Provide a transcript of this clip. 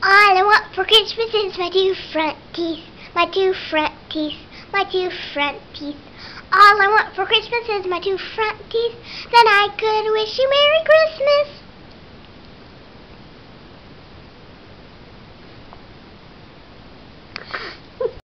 All I want for Christmas is my two front teeth, my two front teeth, my two front teeth. All I want for Christmas is my two front teeth. Then I could wish you Merry Christmas.